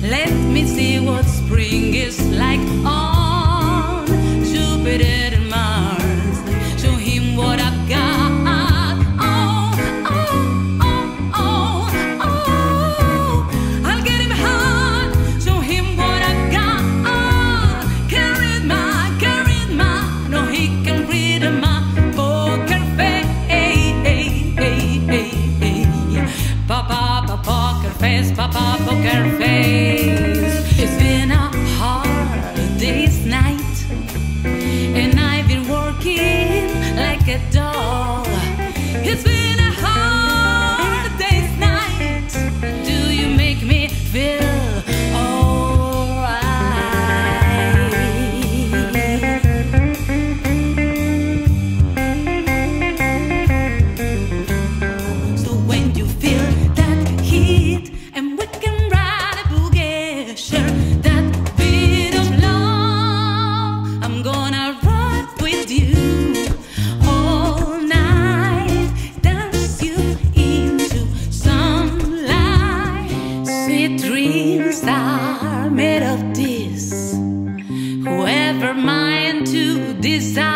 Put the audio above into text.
Let me see what spring is like on Jupiter and Mars. Show him what I've got. Oh, oh, oh, oh, oh. I'll get him hot. Show him what I've got. Charisma. No, he can read my poker face. Papa, poker face, Papa, poker face. It's been a hard day's night, and I've been working like a dog. It's been a hard day's night. Do you make me feel alright? So when you feel that heat and we can ride a boogie, share that bit of love, I'm gonna ride with you all night, dance you into sunlight. Sweet dreams are made of this, whoever mind to desire.